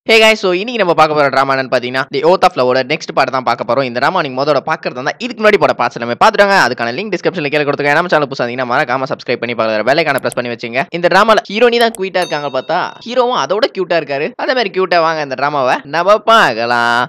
Hey guys, so இன்னைக்கு நம்ம பார்க்க போற டிராமா என்னன்னு பாத்தீங்கன்னா தி ஓத் ஆஃப் லவோட நெக்ஸ்ட் பார்ட் தான் பார்க்க போறோம். இந்த டிராமா நீங்க முதல்ல பார்க்கறதா இருந்தா இதுக்கு முன்னாடி போட பார்ட்ஸ் நம்ம பார்த்துட்டாங்க. அதுக்கான லிங்க் டிஸ்கிரிப்ஷன்ல கீழ கொடுத்துருக்கேன். நம்ம சேனல் புதுசா இருந்தீங்கன்னா மறக்காம சப்ஸ்கிரைப் பண்ணி பாருங்க. பெல் ஐகானை பிரஸ் பண்ணி வச்சுங்க. இந்த டிராமால ஹீரோனி தான் கியூட்டா இருக்காங்க பார்த்தா ஹீரோவும் அதோட கியூட்டா இருக்காரு. அதே மாதிரி கியூட்டா வாங்க இந்த டிராமாவை நம்ம பார்க்கலாம்.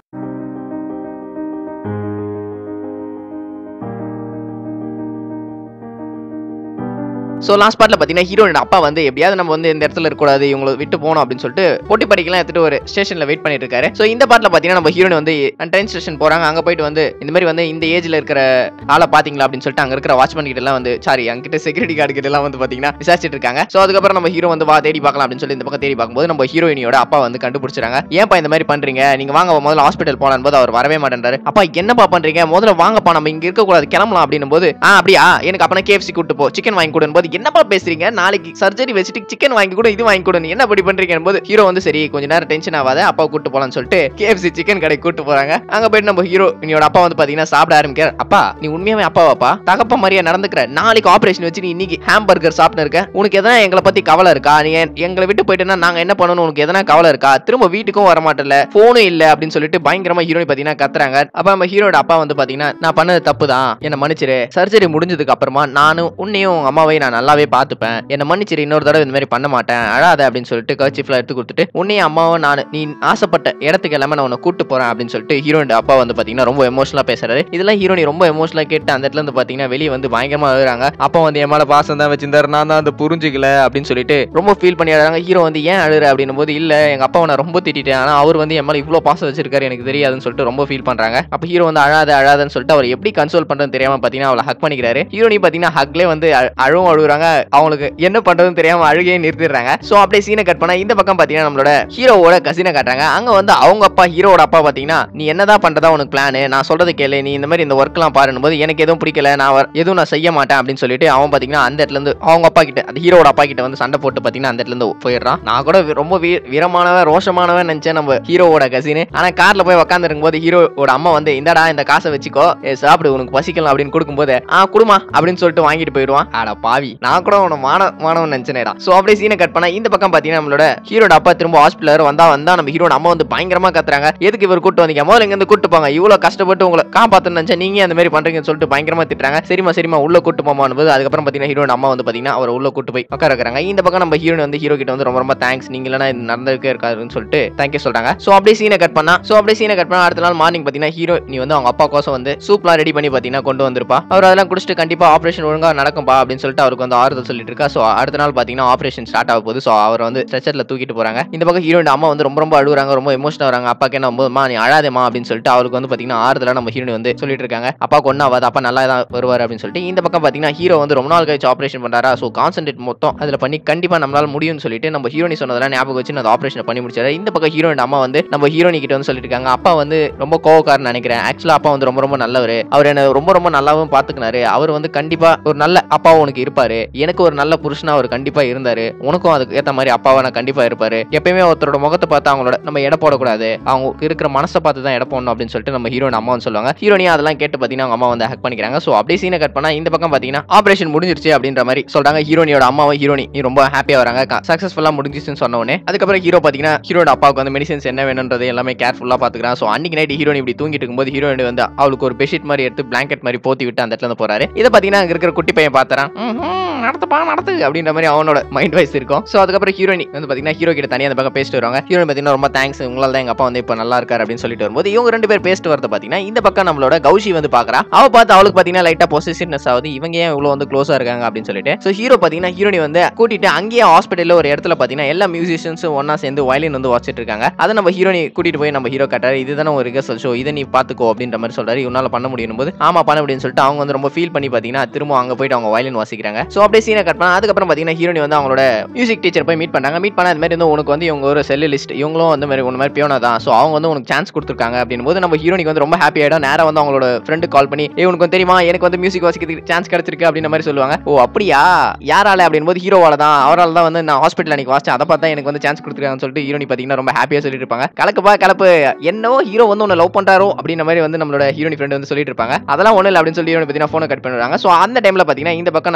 ஸோ லாஸ்ட் பார்ட்ல பார்த்தீங்கன்னா ஹீரோனோட அப்பா வந்து எப்படியாவது நம்ம வந்து இந்த இடத்துல இருக்கக்கூடாது, இவங்களை விட்டு போகணும் அப்படின்னு சொல்லிட்டு போட்டி பறிக்கலாம் எடுத்துட்டு ஒரு ஸ்டேஷன்ல வெயிட் பண்ணிட்டு இருக்காரு. ஸோ இந்த பார்ட்ல பார்த்தீங்கன்னா நம்ம ஹீரோன் வந்து ட்ரெயின் ஸ்டேஷன் போறாங்க. அங்கே போயிட்டு வந்து இந்த மாதிரி வந்து இந்த ஏஜ்ல இருக்கிற ஆளை பாத்தீங்களா அப்படின்னு சொல்லிட்டு அங்க இருக்கிற வாட்ச்மேன் கிட்ட எல்லாம் வந்து சாரி அங்கிட்ட செக்யூரிட்டி கார்டு கிட்ட எல்லாம் வந்து பாத்தீங்கன்னா விசாரிச்சுட்டு இருக்காங்க. ஸோ அதுக்கப்புறம் நம்ம ஹீரோ வந்து வா தேடி பார்க்கலாம் அப்படின்னு சொல்லி இந்த பக்கம் தேடி பார்க்கும்போது நம்ம ஹீரோயினியோட அப்பா வந்து கண்டுபிடிச்சாங்க. ஏன்ப்பா இந்த மாதிரி பண்றீங்க, நீங்க வாங்க முதல்ல ஹாஸ்பிட்டல் போலான்னு போது அவர் வரவே மாட்டேன்றாரு. அப்பா என்னப்பா பண்றீங்க, முதல்ல வாங்கப்பா நம்ம இங்க இருக்க கூடாது கிளம்பலாம் அப்படின்னு போது அப்படியா எனக்கு அப்பனா KFC கூட்டு போ சிக்கன் வாங்கி கொடுன்னு போது என்னப்பா பேசுறீங்க, நாளைக்கு சர்ஜரி வச்சுட்டு சிக்கன் வாங்கி கூட இது வாங்கி கொடுங்க என்ன படி பண்றீங்க போது ஹீரோ வந்து சரி கொஞ்ச நேரம் டென்ஷன் ஆகாத அப்பா கூட்டு போலான்னு சொல்லிட்டு KFC சிக்கன் கடை கூட்டு போறாங்க. அங்க போயிட்டு நம்ம ஹீரோ இனியோட அப்பா வந்து பாத்தீங்கன்னா சாப்பிட ஆரம்பிக்கிறார். அப்பா நீ உண்மையாவே அப்பாவாப்பா தகப்ப மாதிரியா நடந்துக்கிற, நாளைக்கு ஆபரேஷன் வச்சு நீ இன்னைக்கு ஹாம்பர்கர் சாப்பிட்டு இருக்க, உனக்கு எதனா எங்களை பத்தி கவலை இருக்கா, நீ எங்களை விட்டு போயிட்டேன்னா நாங்க என்ன பண்ணணும், உனக்கு எதனா கவலை இருக்கா, திரும்ப வீட்டுக்கும் வர மாட்டல போனும் இல்ல அப்படின்னு சொல்லிட்டு பயங்கரமா ஹீரோனி பாத்தீங்கன்னா கத்துறாங்க. அப்ப நம்ம ஹீரோட அப்பா வந்து பாத்தீங்கன்னா நான் பண்ணது தப்பு தான், என்ன மன்னிச்சிரு, சர்ஜரி முடிஞ்சதுக்கு அப்புறமா நானும் உன்னையும் உங்க அம்மாவையும் நான் நல்லாவே பாத்துப்பேன், என்ன மன்னிச்சிரு, இன்னொரு தடவை இந்த மாதிரி பண்ண மாட்டேன், அழாத அப்படின்னு சொல்லிட்டு கர்ச்சீஃப்ல எடுத்து கொடுத்துட்டு உன்னையும் அம்மாவும் நான் நீ ஆசைப்பட்ட இடத்துக்கு எல்லாமே நான் உன்னை கூட்டு போறேன் அப்படின்னு சொல்லிட்டு ஹீரோட அப்பா வந்து பாத்தீங்கன்னா ரொம்ப எமோஷனலா பேசுறாரு. இதெல்லாம் ஹீரோனி ரொம்ப எமோஷனலா கேட்டு அந்த இடத்துல இருந்து பாத்தீங்கன்னா வெளியே வந்து பயங்கரமா அழுறாங்க. அப்பா வந்து என் மேல பாசம் தான் வச்சிருந்தாரு, நான் தான் அந்த புரிஞ்சுக்கல அப்படின்னு சொல்லிட்டு ரொம்ப ஃபீல் பண்ணி அழுறாங்க. ஹீரோ வந்து ஏன் அழுற அப்படின்னும் போது இல்ல எங்க அப்பாவை நான் ரொம்ப திட்டிட்டேன், ஆனா அவர் வந்து என் மேல இவ்வளவு பாசம் வச்சிருக்காரு எனக்கு தெரியாதுன்னு சொல்லிட்டு ரொம்ப ஃபீல் பண்றாங்க. அப்ப ஹீரோ வந்து அழாதன்னு சொல்லிட்டு அவர் எப்படி கன்சோல் பண்றதுன்னு தெரியாம பாத்தீங்கன்னா அவளை ஹக் பண்ணிக்கிறாரு. ஹீரோனி பாத்தீங்கன்னா ஹக்லே வந்து அழுவும் அழுகுறாங்க, அவங்களுக்கு என்ன பண்றதுன்னு தெரியாம அழுகையை நிறுத்திடுறாங்க. சோ அப்படியே சீனை கட் பண்ணா இந்த பக்கம் பாத்தீங்கன்னா நம்மளோட ஹீரோவோட கசினை காட்டுறாங்க. அங்க வந்து அவங்க அப்பா ஹீரோட அப்பா பாத்தீங்கன்னா நீ என்னதான் பண்றதா உனக்கு பிளான், நான் சொல்றது கேளு, நீ இந்த மாதிரி இந்த ஒர்க் எல்லாம் பாருன்னு போது எனக்கு எதுவும் பிடிக்கல, நான் எதுவும் நான் செய்ய மாட்டேன் அப்படின்னு சொல்லிட்டு அவன் பாத்தீங்கன்னா அந்த இடத்துல இருந்து அவங்க அப்பா கிட்ட அந்த ஹீரோட அப்பா கிட்ட வந்து சண்டை போட்டு பாத்தீங்கன்னா அந்த இடத்துல இருந்து போயிடுறான். நான் கூட ரொம்ப வீரமானவன் ரோஷமானவன் நினைச்சேன் நம்ம ஹீரோவோட கசினு. ஆனா கார்ல போய் உட்கார்ந்து இருக்கும்போது ஹீரோட அம்மா வந்து இந்தடா இந்த காசை வச்சுக்கோ சாப்பிடு உனக்கு பசிக்கலாம் அப்படின்னு கொடுக்கும்போது குடுமா அப்படின்னு சொல்லிட்டு வாங்கிட்டு போயிடுவான். ஆடா பாவி, நான் கூட உன மாணவன் நினைச்சேனேடா. சோ அப்படியே சீனை கட் பண்ணா இந்த பக்கம் பாத்தீங்கன்னா நம்மளோட ஹீரோட அப்பா திரும்ப ஹாஸ்பிட்டல் வந்தா நம்ம ஹீரோட அம்மா வந்து பயங்கரமா கத்துறாங்க. எதுக்கு இவர் கூட்டு வந்தீங்க, முதல்ல இங்க இருந்து கூட்டு போங்க, இவ்வளவு கஷ்டப்பட்டு உங்களை காப்பாத்தணும்னு நினைச்சா நீங்க அந்த மாதிரி பண்றீங்கன்னு சொல்லிட்டு பயங்கரமா திட்டுறாங்க. சரிமா உள்ள கூட்டு போமான்னு போது அதுக்கப்புறம் பாத்தீங்கன்னா ஹீரோட அம்மா வந்து பாத்தீங்கன்னா அவர் உள்ள கூட்டு போய் உட்கார வைக்கிறாங்க. இந்த பக்கம் நம்ம ஹீரோன் வந்து ஹீரோ கிட்ட வந்து ரொம்ப தேங்க்ஸ், நீங்க இல்லனா இது நடந்துக்கே இருக்காதுன்னு சொல்லிட்டு தேங்க்யூ சொல்றாங்க. சோ அப்படியே சீனை கட் பண்ணா அடுத்த நாள் மார்னிங் பாத்தீங்கன்னா ஹீரோ நீ வந்து அவங்க அப்பா கோசம் வந்து சூப்லாம் ரெடி பண்ணி பாத்தீங்கன்னா கொண்டு வந்திருப்பா. அவர் அதெல்லாம் குடிச்சிட்டு கண்டிப்பா ஆபரேஷன் ஒழுங்கா நடக்கும்பா அப்படின்னு சொல்லிட்டு அவருக்கு வந்து ஆறுதல் சொல்லிட்டு இருக்கா. சோ அடுத்த நாள் பாத்தீங்கன்னா ஆபரேஷன் ஸ்டார்ட் ஆக போகுது. சோ அவர் வந்து ஸ்ட்ரெச்சர்ல தூக்கிட்டு போறாங்க. இந்த பக்கம் ஹீரோட அம்மா வந்து ரொம்ப அழுகுறாங்க, ரொம்ப எமோஷனல் வராங்க. அப்பாக்கு என்ன போதுமா நீ அழாதேமா அப்படின்னு சொல்லிட்டு அவருக்கு வந்து பாத்தீங்கன்னா ஆறுதலா நம்ம ஹீரோனி வந்து சொல்லிட்டு இருக்காங்க. அப்பாக்கு ஒன்னும் ஆகாது, அப்பா நல்லா தான் வருவார் அப்படின்னு சொல்லிட்டு இந்த பக்கம் பாத்தீங்கன்னா ஹீரோ வந்து ரொம்ப நாள் கழிச்சு ஆபரேஷன் பண்றாரா. சோ கான்சென்ட்ரேட் மொத்தம் அதுல பண்ணி கண்டிப்பா நம்மளால முடியும்னு சொல்லிட்டு நம்ம ஹீரோனி சொன்னதெல்லாம் ஞாபகம் வச்சு அந்த ஆபரேஷன் பண்ணி முடிச்சாரு. இந்த பக்கம் ஹீரோட அம்மா வந்து நம்ம ஹீரோனி கிட்ட வந்து சொல்லிட்டு இருக்காங்க அப்பா வந்து ரொம்ப கோவக்காரன்னு நினைக்கிறேன், ஆக்சுவலா அப்பா வந்து ரொம்ப நல்லவர், அவர் என்ன ரொம்ப நல்லாவும் பாத்துக்கினாரு, அவர் வந்து கண்டிப்பா ஒரு நல்ல அப்பாவும் உனக்கு இருப்பாரு, எனக்கு ஒரு நல்ல புருஷனா அவர் கண்டிப்பா இருந்தாரு, உனக்கும் அதுக்கு ஏத்த மாதிரி அப்பாவை நான் கண்டிப்பா இருப்பாரு, எப்பயுமே ஒருத்தரோட முகத்தை பார்த்து அவங்களோட நம்ம எடை போடக்கூடாது, அவங்க இருக்கிற மனசை பார்த்து தான் எடை போடணும் அப்படின்னு சொல்லிட்டு நம்ம ஹீரோன் அம்மா வந்து சொல்லுவாங்க. ஹீரோனியா அதெல்லாம் கேட்டு பாத்தீங்கன்னா அவங்க அம்மா வந்து ஹக் பண்ணிக்கிறாங்க. சோ அப்படியே சீனை கட் பண்ணா இந்த பக்கம் பாத்தீங்கன்னா ஆபரேஷன் முடிஞ்சிருச்சு அப்படின்ற மாதிரி சொல்றாங்க. ஹீரோனியோட அம்மாவும் ஹீரோனி ரொம்ப ஹாப்பியா வராங்க, சக்சஸ்ஃபுல்லா முடிஞ்சிச்சுன்னு சொன்ன உடனே அதுக்கப்புறம் ஹீரோ பாத்தீங்கன்னா ஹீரோட அப்பாவுக்கு வந்து மெடிசன்ஸ் என்ன வேணும்ன்றது எல்லாமே கேர்ஃபுல்லா பாத்துக்கிறான். சோ அன்னைக்கு நைட் ஹீரோனி இப்படி தூங்கிட்டு இருக்கும்போது ஹீரோனி வந்து அவளுக்கு ஒரு பெட்ஷீட் மாதிரி எடுத்து பிளாங்கெட் மாதிரி போத்தி விட்டு அந்த இடத்துல இருந்து போறாரு. இதை பாத்தீங்கன்னா அங்க இருக்கிற குட்டி பையன் பாத்துறான், நடத்து அப்படின்ற மாதிரி அவனோட மைண்ட் வைஸ் இருக்கும். சோ அதுக்கப்புறம் ஹீரோனி வந்து பாத்தீங்கன்னா ஹீரோ கிட்ட தனியா அந்த பக்கம் பேசிட்டு வருவாங்க. ஹீரோனி பாத்தீங்கன்னா ரொம்ப தேங்க்ஸ், உங்களால தான் எங்க அப்பா வந்து இப்ப நல்லா இருக்காரு அப்படின்னு சொல்லிட்டு வரும்போது இவங்க ரெண்டு பேர் பேசிட்டு வரது பாத்தீங்கன்னா இந்த பக்கம் நம்மளோட கௌஷி வந்து பாக்குறா. அவ பார்த்து அவளுக்கு பாத்தீங்கன்னா லைட்டா பொசசிவ்னஸ் ஆகுது, இவங்க ஏன் இவ்வளவு வந்து க்ளோஸா இருக்காங்க அப்படின்னு சொல்லிட்டு. சோ ஹீரோ பாத்தீங்கன்னா ஹீரோனி வந்து கூட்டிட்டு அங்கேயே ஹாஸ்பிட்டல்ல ஒரு இடத்துல பாத்தீங்கன்னா எல்லா மியூசிஷியன்ஸும் ஒன்னா சேர்ந்து வயலின் வந்து வாசிச்சிட்டு இருக்காங்க. அதை நம்ம ஹீரோனி கூட்டிட்டு போய் நம்ம ஹீரோ காட்டாரு, இதுதானே ஒரு ரிஹர்சல் ஷோ, இதை நீ பாத்துக்கோ அப்படின்ற மாதிரி சொல்றாரு. இவனால பண்ண முடியும் போது ஆமா பண்ண முடியும்னு சொல்லிட்டு அவங்க வந்து ரொம்ப ஃபீல் பண்ணி பாத்தீங்கன்னா திரும்ப அங்க போயிட்டு அவங்க வயலின் வாசிக்கிறாங்க. சோ அப்படியே சீனை கட் பண்ணா அதுக்கப்புறம் பாத்தீங்கன்னா ஹீரோனி வந்து அவங்களோட மியூசிக் டீச்சர் போய் மீட் பண்ணாங்க. மீட் பண்ண அது மாதிரி வந்து உனக்கு வந்து இவங்க ஒரு செல் லிஸ்ட், இவங்களும் வந்து மாதிரி பியோனா தான், சோ அவங்க வந்து உனக்கு சான்ஸ் கொடுத்துருக்காங்க அப்படின்னு போது நம்ம ஹீரோனிக்கு வந்து ரொம்ப ஹாப்பி ஆயிடும். நேரா வந்து அவங்களோட ஃப்ரெண்டு கால் பண்ணி உனக்கு தெரியுமா எனக்கு வந்து மியூசிக் வாசிக்கிறதுக்கு சான்ஸ் கிடைச்சிருக்கு அப்படின்ற மாதிரி சொல்லுவாங்க. ஓ அப்படியா, யாரால அப்படின்னு போது ஹீரோவால தான், அவரால் தான் வந்து நான் ஹாஸ்பிட்டல் அன்னைக்கு வாசிச்சேன், அதை பார்த்தா எனக்கு வந்து சான்ஸ் கொடுத்துருக்காங்கன்னு சொல்லிட்டு ஹீரோனி பாத்தீங்கன்னா ரொம்ப ஹாப்பியா சொல்லிட்டு இருப்பாங்க. கலப்பு என்னவோ ஹீரோ வந்து உன்னை லவ் பண்றாரோ அப்படின்ற மாதிரி வந்து நம்மளோட ஹீரோனி ஃப்ரெண்ட் வந்து சொல்லிட்டு இருப்பாங்க. அதெல்லாம் ஒண்ணு இல்ல அப்படின்னு சொல்லி ஹீரோனி பாத்தீங்கன்னா போனை கட் பண்ணுறாங்க. சோ அந்த டைம்ல பாத்தீங்கன்னா இந்த பக்கம் நம்மளோட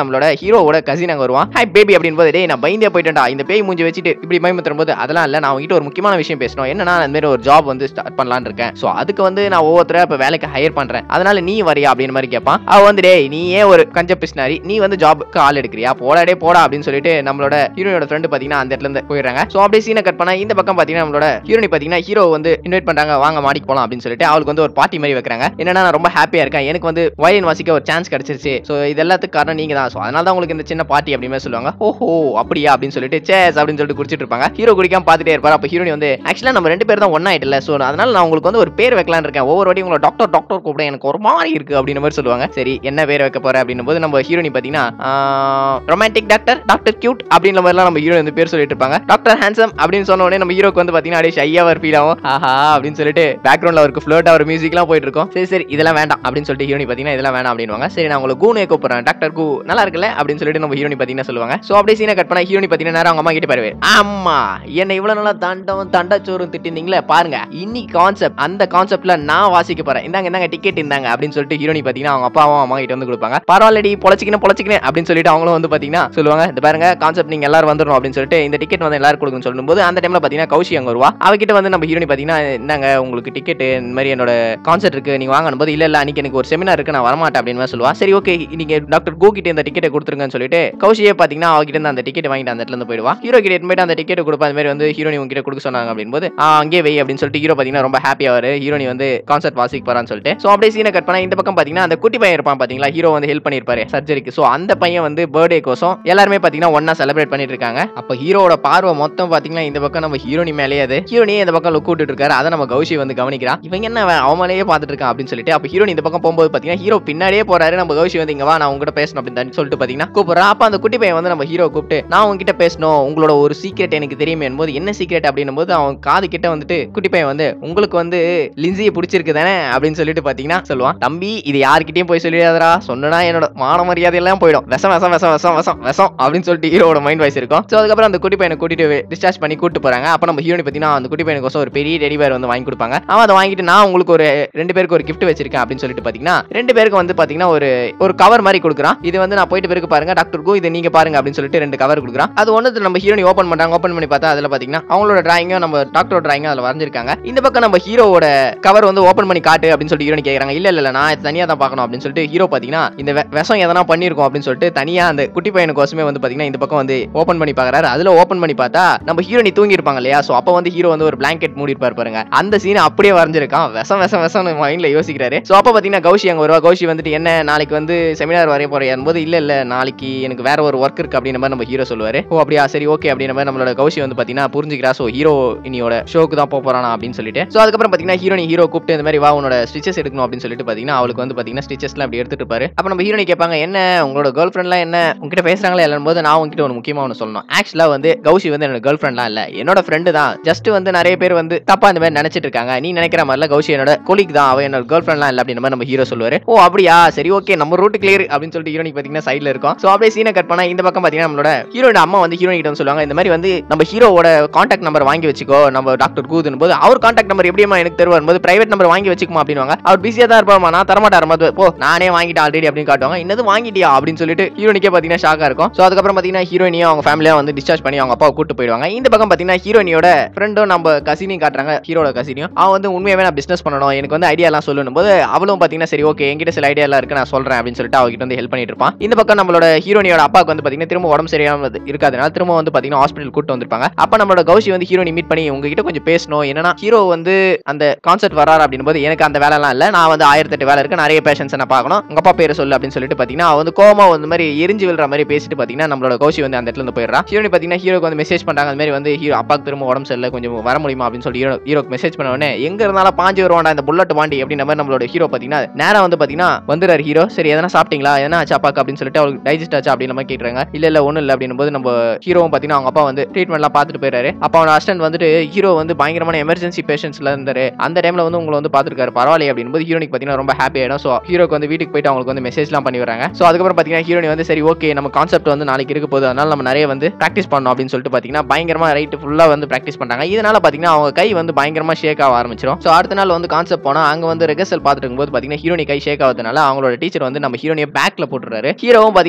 ஹீரோவோட கசின் அங்க வருவான். ஹாய் பேபி அப்படின்னு போது, டேய் நான் பயந்தே போயிட்டேன்டா, இந்த பேய் மூஞ்சி வச்சுட்டு இப்படி பயமுத்துற போது, அதெல்லாம் இல்ல, நான் உங்ககிட்ட ஒரு முக்கியமான விஷயம் பேசணும். என்னன்னா அந்த மாதிரி ஒரு ஜாப் வந்து ஸ்டார்ட் பண்ணலாம்னு இருக்கேன். சோ அதுக்கு வந்து நான் ஒவ்வொருத்தர இப்ப வேலைக்கு ஹையர் பண்றேன், அதனால நீ வரியா அப்படின்னு மாதிரி கேட்பான். அவ வந்து, டேய் நீ ஏன் ஒரு கஞ்ச பிஸ்னாரி, நீ வந்து ஜாப்க்கு ஆள் எடுக்கிறியா, போடா டே போடா அப்படின்னு சொல்லிட்டு நம்மளோட ஹீரோனோட ஃப்ரெண்ட் பாத்தீங்கன்னா அந்த இடத்துல இருந்து போயிடுறாங்க. சோ அப்படியே சீனை கட் பண்ணா இந்த பக்கம் பாத்தீங்கன்னா நம்மளோட ஹீரோனி பாத்தீங்கன்னா ஹீரோ வந்து இன்வைட் பண்றாங்க, வாங்க மாடிக்கு போலாம் அப்படின்னு சொல்லிட்டு அவளுக்கு வந்து ஒரு பார்ட்டி மாதிரி வைக்கிறாங்க. என்னன்னா நான் ரொம்ப ஹாப்பியா இருக்கேன், எனக்கு வந்து வயலின் வாசிக்க ஒரு சான்ஸ் கிடைச்சிருச்சு, சோ இது எல்லாத்துக்கு காரணம் நீங்க தான், சோ அதனால தான் உங்களுக்கு இந்த சின்ன பார்ட்டி அப்படின்னு சொல்லுவாங்க. ஓஹோ அப்படியா அப்படின்னு சொல்லிட்டு சேஸ் அப்படின்னு சொல்லிட்டு குடிச்சிட்டு இருப்பாங்க. ஹீரோ குடிக்காம பாத்துட்டே இருப்பாரு. அப்ப ஹீரோனி வந்து, ஆக்சுவலா நம்ம ரெண்டு பேர் தான் ஒண்ணா ஆயிட்டல, சோ அதனால நான் உங்களுக்கு வந்து ஒரு பேர் வைக்கலாம்னு இருக்கேன், ஒவ்வொரு வாட்டி உங்களை டாக்டர் டாக்டர் கூப்பிட எனக்கு ஒரு மாதிரி இருக்கு அப்படின்னு மாதிரி சொல்லுவாங்க. சரி என்ன பேர் வைக்க போற அப்படின்னும் போது நம்ம ஹீரோனி பாத்தீங்கன்னா ரொமான்டிக் டாக்டர், டாக்டர் கியூட் அப்படின்ற மாதிரிலாம் நம்ம ஹீரோ வந்து பேர் சொல்லிட்டு இருப்பாங்க. டாக்டர் ஹேண்ட்ஸம் அப்படின்னு சொன்ன உடனே நம்ம ஹீரோக்கு வந்து பாத்தீங்கன்னா அப்படியே ஷையா ஒரு ஃபீல் ஆகும். ஆஹா அப்படின்னு சொல்லிட்டு பேக்ரவுண்ட்ல அவருக்கு ஃப்ளோட்டா ஒரு மியூசிக்லாம் போயிட்டு இருக்கும். சரி சரி இதெல்லாம் வேண்டாம் அப்படின்னு சொல்லிட்டு ஹீரோனி பாத்தீங்கன்னா இதெல்லாம் வேண்டாம் அப்படின்வாங்க. சரி நான் உங்களுக்கு கூனே கூப்பிடுறேன், டாக்டர் கூ நல்லா இருக்குல்ல அப்படின்னு சொல்லிட்டு நம்ம ஹீரோனி பாத்தீங்கன்னா சொல்லுவாங்க. சோ அப்படியே சீனை கட் பண்ணா ஹீரோனி பாத்தீங்கன்னா நேரா அவங்க அம்மா கிட்ட பாருவே, அம்மா என்ன இவ்வளவு நாளா தண்டச்சோறும் திட்டிருந்தீங்களே, பாருங்க இன்னைக்கு கான்செப்ட், அந்த கான்செப்ட்ல நான் வாசிக்க போறேன், இந்தாங்க டிக்கெட் இந்தாங்க அப்படின்னு சொல்லிட்டு ஹீரோனி பாத்தீங்கன்னா அவங்க அப்பாவும் அம்மா கிட்ட வந்து கொடுப்பாங்க. பரவாயில்லடி பொழைச்சிக்கணும் அப்படின்னு சொல்லிட்டு அவங்களும் வந்து பாத்தீங்கன்னா சொல்லுவாங்க, இந்த பாருங்க கான்செப்ட் நீங்க எல்லாரும் வந்துடணும் அப்படின்னு சொல்லிட்டு இந்த டிக்கெட் வந்து எல்லாரும் கொடுக்கணும்னு சொல்லும்போது அந்த டைம்ல பாத்தீங்கன்னா கௌஷி அங்க வருவா. அவகிட்ட வந்து நம்ம ஹீரோனி பாத்தீங்கன்னா இந்தாங்க உங்களுக்கு டிக்கெட், இந்த மாதிரி என்னோட கான்செர்ட் இருக்கு நீங்க வாங்கணும் போது, இல்ல அன்னைக்கு எனக்கு ஒரு செமினார் இருக்கு நான் வரமாட்டேன் அப்படின்னு சொல்லுவா. சரி ஓகே நீங்க டாக்டர் கோ கிட்ட இந்த டிக்கெட்டை கொடுத்துருங்கன்னு சொல்லிட்டு கௌஷியே பாத்தீங்கன்னா அவகிட்ட இருந்து அந்த டிக்கெட் வாங்கிட்டு அந்த இடத்துல இருந்து போயிடுவா. ஹீரோ கிட்ட போயிட்டு அந்த டிக்கெட் கொடுப்பா, அந்த மாதிரி வந்து ஹீரோனி உங்ககிட்ட கொடுக்க சொன்னாங்க அப்படின்போது அங்கே வை அப்படின்னு சொல்லிட்டு ஹீரோ பாத்தீங்கன்னா ரொம்ப ஹாப்பியா வரு, ஹீரோனி வந்து கான்செர்ட் வாசிக்க போறான்னு சொல்லிட்டு. சோ அப்படியே சீனை கட் பண்ணா இந்த பக்கம் பாத்தீங்கன்னா அந்த குட்டி பையன் இருப்பான் பாத்தீங்களா, ஹீரோ வந்து ஹெல்ப் பண்ணிருப்பாரு சர்ஜரிக்கு. சோ அந்த பையன் வந்து பர்த்டே கோசம் எல்லாருமே பாத்தீங்கன்னா ஒண்ணா செலிப்ரேட் பண்ணிட்டு இருக்காங்க. அப்ப ஹீரோட பார்வை மொத்தம் பாத்தீங்கன்னா இந்த பக்கம் நம்ம ஹீரோனி மேலே, அது ஹீரோனியே இந்த பக்கம் லுக் விட்டுட்டு இருக்காரு. அதை நம்ம கௌஷி வந்து கவனிக்கிறா, இவங்க என்ன அவமலையே பாத்துட்டு இருக்கான் அப்படின்னு சொல்லிட்டு. அப்ப ஹீரோனி இந்த பக்கம் போகும்போது பாத்தீங்கன்னா ஹீரோ பின்னாடியே போறாரு. நம்ம கௌஷி வந்து இங்க வா நான் உங்ககிட்ட பேசணும் அப்படின்னு சொல்லிட்டு பாத்தீங்கன்னா கூப்பிடுறா. அப்ப அந்த குட்டி பையன் வந்து நம்ம ஹீரோ கூப்பிட்டு, நான் உங்ககிட்ட பேசணும், உங்களோட ஒரு சீக்ரெட் எனக்கு தெரியுமே என்பது, என்ன சீக்ரெட் அப்படின்னும் போது அவன் காது கிட்ட வந்துட்டு குட்டி பையன் வந்து, உங்களுக்கு வந்து லின்சியை பிடிச்சிருக்கு தானே அப்படின்னு சொல்லிட்டு பாத்தீங்கன்னா சொல்லுவான். தம்பி இது யார்கிட்டயும் போய் சொல்லிடாதடா, சொன்னா என்னோட மான மரியாதை எல்லாம் போயிடும், விஷம் விஷம் விஷம் விஷம் விஷம் விஷம் அப்படின்னு சொல்லிட்டு ஹீரோட மைண்ட் வாய்ஸ் இருக்கும். சோ அதுக்கப்புறம் அந்த குட்டி பையனை கூட்டிட்டு டிஸ்சார்ஜ் பண்ணி கூட்டு போறாங்க. அப்ப நம்ம ஹீரோனி பாத்தீங்கன்னா அந்த குட்டி பையனுக்கு ஒரு பெரிய டெடி பேர் வந்து வாங்கி கொடுப்பாங்க. அவன் அதை வாங்கிட்டு, நான் உங்களுக்கு ஒரு ரெண்டு பேருக்கு ஒரு கிஃப்ட் வச்சிருக்கேன் அப்படின்னு சொல்லிட்டு பாத்தீங்கன்னா ரெண்டு பேருக்கு வந்து பாத்தீங்கன்னா ஒரு கவர் மாதிரி கொடுக்குறான். இது வந்து நான் போயிட்டு பிறகு பாருங்க டாக்டர் கோ, இதை நீங்க பாருங்க அப்படின்னு சொல்லிட்டு ரெண்டு கவர் கொடுக்குறான். அது ஒன்னு நம்ம ஹீரோனி ஓபன் பண்றாங்க. ஓபன் பண்ணி பார்த்தா அதுல பாத்தீங்கன்னா அவங்களோட டிராயிங்கும் நம்ம டாக்டரோட டிராயிங்கும் அதுல வரைஞ்சிருக்காங்க. இந்த பக்கம் நம்ம ஹீரோவோட கவர் வந்து ஓபன் பண்ணி காட்டு அப்படின்னு சொல்லிட்டு ஹீரோனி கேக்குறாங்க. இல்ல நான் தனியா தான் பார்க்கணும் அப்படின்னு சொல்லிட்டு ஹீரோ பாத்தீங்கன்னா இந்த விஷம் எதனா பண்ணிருக்கோம் அப்படின்னு சொல்லிட்டு தனியா அந்த குட்டி பையனுக்கோசமே வந்து பாத்தீங்கன்னா இந்த பக்கம் வந்து ஓபன் பண்ணி பாக்குறாரு. அதுல ஓபன் பண்ணி பார்த்தா நம்ம ஹீரோனி தூங்கி இருப்பாங்க இல்லையா, சோ அப்ப வந்து ஹீரோ வந்து ஒரு பிளாங்கெட் மூடி இருப்பாரு பாருங்க, அந்த சீனை அப்படியே வரைஞ்சிருக்கான். விஷம் விஷம் விஷம் மைண்ட்ல யோசிக்கிறாரு. சோ அப்ப பாத்தீங்கன்னா கௌஷி அங்க வருவா. கௌஷி வந்துட்டு, என்ன நாளைக்கு வந்து செமினார் வரைய போறேன் போது, இல்ல நாளைக்கு எனக்கு வேற ஒரு ஒர்க் இருக்கு அப்படின்ற மாதிரி நம்ம ஹீரோ சொல்லுவாரு. ஓ அப்படியா சரி ஓகே அப்படின்ற மாதிரி நம்மளோட கௌஷி வந்து பாத்தீங்கன்னா புரிஞ்சுக்கிறா. சோ ஹீரோ இனியோட ஷோக்கு தான் போறானா அப்படின்னு சொல்லிட்டு. சோ அதுக்கப்புறம் பாத்தீங்கன்னா ஹீரோ கூப்பிட்டு இந்த மாதிரி வா உன்னோட ஸ்டிச்சஸ் எடுக்கணும் அப்படின்னு சொல்லிட்டு பாத்தீங்கன்னா அவளுக்கு வந்து பாத்தீங்கன்னா ஸ்டிச்சஸ்லாம் அப்படி எடுத்துட்டு இருப்பாரு. அப்ப நம்ம ஹீரோனி கேட்பாங்க, என்ன உங்களோட கேர்ள் ஃப்ரெண்ட்லாம் என்ன உங்ககிட்ட பேசுறாங்களா இல்லன்னு போது, நான் உங்ககிட்ட ஒரு முக்கியமா ஒன்று சொல்லணும். ஆக்சுவலா வந்து கௌஷி வந்து என்னோட கேர்ள் ஃப்ரெண்ட்லாம் இல்ல, என்னோட ஃப்ரெண்டு தான். ஜஸ்ட் வந்து நிறைய பேர் வந்து தப்பா இந்த மாதிரி நினைச்சிட்டு இருக்காங்க, நீ நினைக்கிற மாதிரில கௌஷி என்னோட கொலீக் தான், அவ என்னோட கேர்ள் ஃப்ரெண்ட்லாம் இல்ல அப்படின்ற மாதிரி நம்ம ஹீரோ சொல்லுவாரு. ஓ அப்படியா சரி ஓகே நம்ம ரூட் கிளியர் அப்படின்னு சொல்லிட்டு ஹீரோனி பாத்தீங்கன்னா சைடுல இருக்கும். சோ அப்படியே சீனை கட் பண்ணா இந்த பக்கம் பாத்தீங்கன்னா நம்மளோட ஹீரோட அம்மா வந்து ஹீரோனி கிட்ட சொல்லுவாங்க, இந்த மாதிரி வந்து நம்ம ஹீரோவோட கான்டாக்ட் நம்பர் வாங்கி வச்சுக்கோ, நம்ம டாக்டர் கூதுன்னு போது அவர் கான்டாக்ட் நம்பர் எப்படிமா எனக்கு தருவார் போது, பிரைவேட் நம்பர் வாங்கி வச்சுக்குமா அப்படின்வாங்க. அவர் பிஸியா தான் இருப்பாமா, நான் தரமாட்டாரு போது, போ நானே வாங்கிட்டேன் ஆல்ரெடி அப்படின்னு காட்டுவாங்க. என்னது வாங்கிட்டியா அப்படின்னு சொல்லிட்டு ஹீரோனிக்கே பாத்தீங்கன்னா ஷாக்கா இருக்கும். சோ அதுக்கப்புறம் பாத்தீங்கன்னா ஹீரோனியும் அவங்க ஃபேமிலியா வந்து டிஸ்சார்ஜ் பண்ணி அவங்க அப்பாவை கூட்டு போயிடுவாங்க. இந்த பக்கம் பாத்தீங்கன்னா ஹீரோனியோட ஃப்ரெண்டும் நம்ம கசினையும் காட்டுறாங்க, ஹீரோட கசினையும். அவன் வந்து உண்மையாவே நான் பிசினஸ் பண்ணணும், எனக்கு வந்து ஐடியா எல்லாம் சொல்லணும் போது அவளும் பாத்தீங்கன்னா சரி ஓகே என்கிட்ட சில ஐடியா எல்லாம் இருக்கு நான் சொல்றேன் அப்படின்னு சொல்லிட்டு அவகிட்ட வந்து ஹெல்ப் பண்ணிட்டு இருப்பான். இந்த பக்கம் நம்மளோட ஹீரோனியோட அப்பாவுக்கு வந்து பாத்தீங்கன்னா திரும்ப உடம்பு சரியாம இருக்காதனால திரும்ப வந்து பாத்தீங்கன்னா ஹாஸ்பிட்டல் கூட்டு வந்திருப்பாங்க. அப்ப நம்மளோட கௌஷி வந்து ஹீரோனி மீட் பண்ணி உங்ககிட்ட கொஞ்சம் பேசணும், என்னன்னா ஹீரோ வந்து அந்த கான்செர்ட் வராரு அப்படின்னு போது, எனக்கு அந்த வேலை எல்லாம் இல்ல, நான் வந்து 1008 வேலை இருக்கு, நிறைய பேஷன்ஸ் நான் பார்க்கணும், உங்க அப்பா பேரை சொல்லு அப்படின்னு சொல்லிட்டு பாத்தீங்கன்னா அவ வந்து கோமா வந்து மாதிரி எரிஞ்சு விழுற மாதிரி பேசிட்டு பாத்தீங்கன்னா நம்மளோட கௌஷி வந்து அந்த இடத்துல இருந்து போயிடுறா. ஹீரோனி பாத்தீங்கன்னா ஹீரோக்கு வந்து மெசேஜ் பண்றாங்க, அந்த மாதிரி வந்து ஹீரோ அப்பாக்கு திரும்ப உடம்பு சரியில்லை கொஞ்சம் வர முடியுமா அப்படின்னு சொல்லி ஹீரோக்கு மெசேஜ் பண்ண உடனே எங்க இருந்தாலும் பாஞ்சு வருவாண்டா இந்த புல்லட் வாண்டி அப்படின்ற மாதிரி நம்மளோட ஹீரோ பாத்தீங்கன்னா நேரா வந்து பாத்தீங்கன்னா வந்துறாரு ஹீரோ. சரி எதனா சாப்பிட்டீங்களா, எதனா ஆச்சு அப்பாக்கு அப்படின்னு சொல்லிட்டு அவருக்கு டைஜஸ்ட் ஆச்சா அப்படின்னு மாதிரி கேட்கறாங்க. இல்ல ஒண்ணும் இல்ல அப்படின்னும் போது நம்ம ஹீரோவும் பாத்தீங்கன்னா அவங்க அப்பா வந்து ட்ரீட்மெண்ட் எல்லாம் பார்த்துட்டு போயிறாரு. அப்ப அவனோட அசிஸ்டன்ட் வந்துட்டு ஹீரோ வந்து பயங்கரமான எமர்ஜென்சி பேஷன்ஸ்ல இருந்தாரு, அந்த டைம்ல வந்து உங்களை வந்து பாத்துருக்காரு பரவாயில்லை அப்படின்னு போது ஹீரோனிக்கு பாத்தீங்கன்னா ரொம்ப ஹாப்பி ஆயிடும். சோ ஹீரோக்கு வந்து வீட்டுக்கு போயிட்டு அவங்களுக்கு வந்து மெசேஜ் எல்லாம் பண்ணி வராங்க. சோ அதுக்கப்புறம் பாத்தீங்கன்னா ஹீரோனி வந்து சரி ஓகே நம்ம கான்செப்ட் வந்து நாளைக்கு இருக்க போது, அதனால நம்ம நிறைய வந்து பிராக்டிஸ் பண்ணணும் அப்படின்னு சொல்லிட்டு பாத்தீங்கன்னா பயங்கரமா ரைட் ஃபுல்லா வந்து பிராக்டிஸ் பண்றாங்க. இதனால பாத்தீங்கன்னா அவங்க கை வந்து பயங்கரமா ஷேக் ஆக ஆரம்பிச்சிடும். சோ அடுத்த நாள் வந்து கான்செப்ட் போனா அங்க வந்து ரிஹர்சல் பார்த்துட்டு இருக்கும்போது பாத்தீங்கன்னா ஹீரோனி கை ஷேக் ஆகுறதுனால அவங்களோட டீச்சர் வந்து நம்ம ஹீரோனியை பேக்ல போட்டுறாரு. ஹீரோவும் பாத்தீங்கன்னா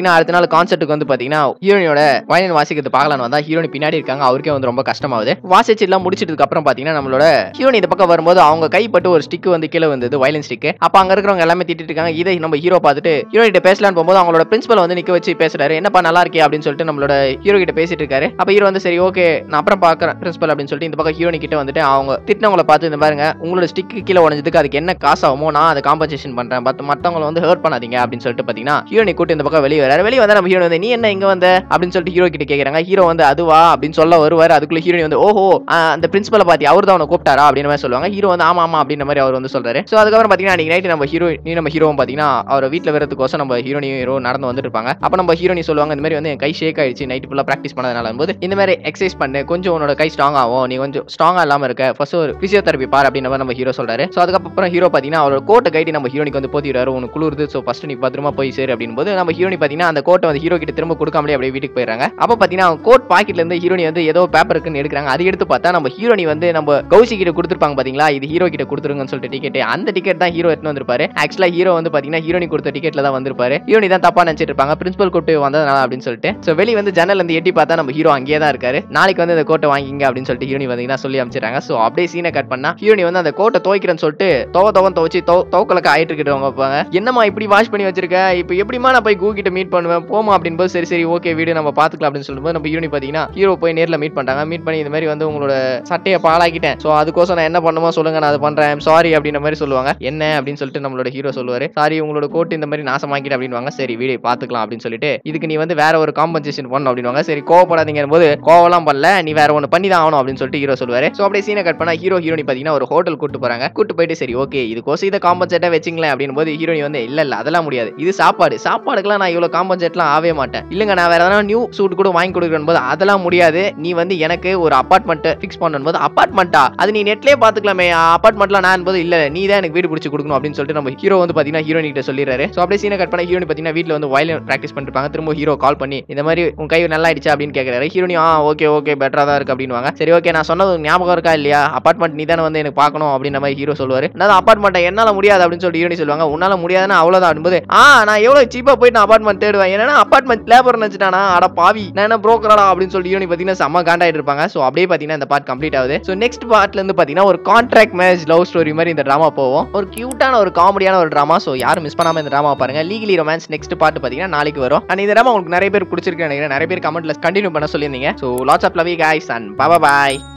பாத்தீங்கன்னா அடுத்த நாள் கான்சர்ட்டுக்கு வந்து பாத்தீங்கன்னா ஹீரோனியோட வயலின் வாசிக்கிறது பார்க்கலான்னு வந்தா ஹீரோனி பின்னாடி இருக்காங்க. அவருக்கே வந்து ரொம்ப கஷ்டமாகுது. வாசிச்சு எல்லாம் முடிச்சிட்டதுக்கு அப்புறம் பாத்தீங்கன்னா நம்மளோட ஹீரோனி இந்த பக்கம் வரும்போது அவங்க கைப்பட்டு ஒரு ஸ்டிக் வந்து கீழே வந்தது, வயலின் ஸ்டிக். அப்ப அங்க இருக்கிறவங்க எல்லாமே திட்டிட்டு இருக்காங்க. இதை நம்ம ஹீரோ பார்த்துட்டு ஹீரோனி கிட்ட பேசலான்னு போகும்போது அவங்களோட பிரின்சிபல் வந்து நிக்க வச்சு பேசுறாரு. என்னப்பா நல்லா இருக்கே அப்படின்னு சொல்லிட்டு நம்மளோட ஹீரோ கிட்ட பேசிட்டு இருக்காரு. அப்ப ஹீரோ வந்து சரி ஓகே நான் அப்புறம் பாக்குறேன் பிரின்சிபல் அப்படின்னு சொல்லிட்டு இந்த பக்கம் ஹீரோனி கிட்ட வந்துட்டு அவங்க திட்டினவங்கள பார்த்து இந்த பாருங்க உங்களோட ஸ்டிக் கீழே உடஞ்சதுக்கு அதுக்கு என்ன காசு ஆகுமோ நான் அதை காம்பன்சேஷன் பண்றேன், பட் மத்தவங்களை வந்து ஹர்ட் பண்ணாதீங்க அப்படின்னு சொல்லிட்டு பாத்தீங்கன்னா ஹீரோனி கூட்டு இந்த பக்கம் வெளியே வராரு. வெளியே வந்தா நம்ம ஹீரோ வந்து நீ என்ன இங்க வந்த அப்படின்னு சொல்லிட்டு ஹீரோ கிட்ட கேக்குறாங்க. ஹீரோ வந்து அதுவா அப்படின்னு சொல்ல வருவாரு. அதுக்குள்ள ஹீரோனி வந்து ஓஹோ அந்த பிரின்சிபலை பாத்தி அவர் தான் அவனை கூப்பிட்டாரா அப்படின்னு மாதிரி சொல்லுவாங்க. ஹீரோ வந்து ஆமா ஆமா அப்படின்ற மாதிரி அவர் வந்து சொல்றாரு. சோ அதுக்கப்புறம் பாத்தீங்கன்னா அன்னைக்கு நைட் நம்ம ஹீரோவும் பாத்தீங்கன்னா அவர் வீட்டுல வரதுக்கோசம் நம்ம ஹீரோ நடந்து வந்துட்டு இருப்பாங்க. அப்ப நம்ம ஹீரோனி சொல்லுவாங்க இந்த மாதிரி வந்து என் கை ஷேக் ஆயிடுச்சு நைட் ஃபுல்லா பிராக்டிஸ் பண்ணதுனால போது இந்த மாதிரி எக்ஸசைஸ் பண்ணு கொஞ்சம் உன்னோட கை ஸ்ட்ராங் ஆகும், நீ கொஞ்சம் ஸ்ட்ராங்கா இல்லாம இருக்க, ஃபர்ஸ்ட் ஒரு பிசியோதெரபி பாரு அப்படின்னு நம்ம ஹீரோ சொல்றாரு. சோ அதுக்கப்புறம் ஹீரோ பாத்தீங்கன்னா அவரோட கோட்டை கைட்டி நம்ம ஹீரோனிக்கு வந்து போத்திடுறாரு. உனக்கு குளிருது சோ ஃபர்ஸ்ட் நீ பத்திரமா போய் சேரு அப்படின்னு போது நம்ம ஹீரோனி பாத்தீங்கன்னா அந்த கோட்டை வந்து ஹீரோ கிட்ட திரும்ப கொடுக்காமலே அப்படியே வீட்டுக்கு போயிடுறாங்க. அப்ப பாத்தீங்கன்னா அவங்க கோட் பாக்கெட்ல இருந்து ஹீரோனி வந்து ஏதோ பேப்பர் இருக்குன்னு எடுக்கிறாங்க. அது எடுத்து பார்த்தா நம்ம ஹீரோனி வந்து நம்ம கௌசி கிட்ட கொடுத்துருப்பாங்க பாத்தீங்களா, இது ஹீரோ கிட்ட கொடுத்துருங்கன்னு சொல்லிட்டு டிக்கெட், அந்த டிக்கெட் தான் ஹீரோ எடுத்து வந்திருப்பாரு. ஆக்சுவலா ஹீரோ வந்து பாத்தீங்கன்னா ஹீரோனி கொடுத்த டிக்கெட்ல தான் வந்திருப்பாரு. ஹீரோனி தான் தப்பா நினைச்சிட்டு இருப்பாங்க பிரின்சிபல் கூப்பிட்டு வந்ததுனால அப்படின்னு சொல்லிட்டு. சோ வெளிய வந்து ஜன்னல் இருந்து எட்டி பார்த்தா நம்ம ஹீரோ அங்கேயே தான் இருக்காரு. நாளைக்கு வந்து அந்த கோட்டை வாங்கிங்க அப்படின்னு சொல்லிட்டு ஹீரோனி வந்தீங்கன்னா சொல்லி அனுப்பிச்சிட்டாங்க. சோ அப்படியே சீனை கட் பண்ணா ஹீரோனி வந்து அந்த கோட்டை துவைக்கிறேன்னு சொல்லிட்டு துவச்சு துவக்கலக்க ஆயிட்டு இருக்கிறவங்க வைப்பாங்க. என்னமா இப்படி வாஷ் பண்ணி வச்சிருக்க, இப்போ எப்படிமா நான் போய் கூ கிட்ட மீட் பண்ணுவேன் போமா அப்படின்னு போது சரி ஓகே வீடு நம்ம பாத்துக்கலாம் அப்படின்னு சொல்லும்போது நம்ம ஹீரோனி பாத்தீங்கன்னா ஹீரோ போய் நேர்ல மீட் பண்றாங்க. மீட் பண்ணி இந்த மாதிரி வந்து உங்களோட சட்டையை பாலாக்கிட்டேன், சோ அதுக்கோசம் நான் என்ன பண்ணுமோ சொல்லுங்க நான் அதை பண்றேன் சாரி அப்படின்ற மாதிரி சொல்லுவாங்க. என்ன அப்படின்னு சொல்லிட்டு நம்மளோட ஹீரோ சொல்லுவாரு, சாரி உங்களோட கோட் இந்த மாதிரி நாசமாக்கிட்டு அப்படின்வாங்க. சரி வீடு பாத்துக்கலாம் அப்படின்னு சொல்லிட்டு இதுக்கு நீ வந்து வேற ஒரு காம்பன்சேஷன் பண்ணணும் அப்படின்வாங்க. சரி கோவப்படாதீங்க போது கோவலாம் பண்ணல, நீ வேற ஒன்னு பண்ணி தான் ஆகணும் அப்படின்னு சொல்லிட்டு ஹீரோ சொல்லுவாரு. சோ அப்படியே சீனை கட் பண்ணா ஹீரோனி பாத்தீங்கன்னா ஒரு ஹோட்டல் கூட்டு போறாங்க. கூட்டு போயிட்டு சரி ஓகே இதுக்கோசம் இதை காம்பன்சேட்டா வச்சுங்களேன் அப்படின்னு போது ஹீரோனி வந்து இல்ல அதெல்லாம் முடியாது, இது சாப்பாடுக்கெல்லாம் நான் இவ்வளவு காம்பன்சேட்லாம் ஆவே மாட்டேன், இல்லங்க நான் வேற ஏதாவது நியூ சூட் கூட வாங்கி கொடுக்குறேன் போது அதெல்லாம் முடியாது, நீ வந்து எனக்கு ஒரு அபார்ட்மெண்ட் ஃபிக்ஸ் பண்ணணும் போது அபார்ட்மெண்டா அது நீ நெட்லயே பாத்துக்கலாமே அபார்ட்மெண்ட்லாம் நான் போது இல்ல நீ தான் எனக்கு வீடு பிடிச்சி கொடுக்கணும் அப்படின்னு சொல்லிட்டு நம்ம ஹீரோ வந்து பாத்தீங்கன்னா ஹீரோனி கிட்ட சொல்லிடுறாரு. சோ அப்படியே சீனை கட் பண்ண ஹீரோனி பாத்தீங்கன்னா வீட்ல வந்து வயலின் பிராக்டிஸ் பண்ணிருப்பாங்க. திரும்ப ஹீரோ கால் பண்ணி இந்த மாதிரி உன் கை நல்லா ஆயிடுச்சா அப்படின்னு கேக்குறாரு. ஹீரோனி ஓகே பெட்டரா தான் இருக்கு அப்படின்வாங்க. சரி ஓகே நான் சொன்னது ஞாபகம் இருக்கா இல்லையா, அபார்ட்மெண்ட் நீ தானே வந்து எனக்கு பார்க்கணும் அப்படின்ற மாதிரி ஹீரோ சொல்லுவாரு. நான் அபார்ட்மெண்ட் என்னால முடியாது அப்படின்னு சொல்லி ஹீரோனி சொல்லுவாங்க. உன்னால முடியாதுன்னா அவ்வளவுதான் அப்படின்போது நான் எவ்வளவு சீப்பா போயிட்டு அபார்ட்மெண்ட் தேடுவேன், ஏன்னா அபார்ட்மெண்ட் லேபர் நினைச்சிட்டானா அட பாவி நான் என்ன புரோக்கரா அப்படின்னு சொல்லி ஹீரோனி பாத்தீங்கன்னா செம்ம காண்டாயிட்டு இருப்பாங்க. சோ அப்படியே பாத்தீங்கன்னா இந்த பார்ட் கம்ப்ளீட் ஆகுது. சோ நெக்ஸ்ட் பார்ட்ல இருந்து பாத்தீங்கன்னா ஒரு கான்ட்ராக்ட் மேரேஜ் லவ் ஸ்டோரி மாதிரி இந்த டிராமா போவோம். ஒரு கியூட்டான ஒரு காமெடியான ஒரு டிராமா. சோ யாரும் மிஸ் பண்ணாம இந்த டிராமா பாருங்க. லீகலி ரொமான்ஸ் நெக்ஸ்ட் பார்ட் பாத்தீங்கன்னா நாளைக்கு வரும். அண்ட் இந்த டிராமா உங்களுக்கு நிறைய பேர் பிடிச்சிருக்கு நினைக்கிறேன். நிறைய பேர் கமெண்ட்ல கண்டினியூ பண்ண சொல்லியிருந்தீங்க. So lots of love you guys and bye by.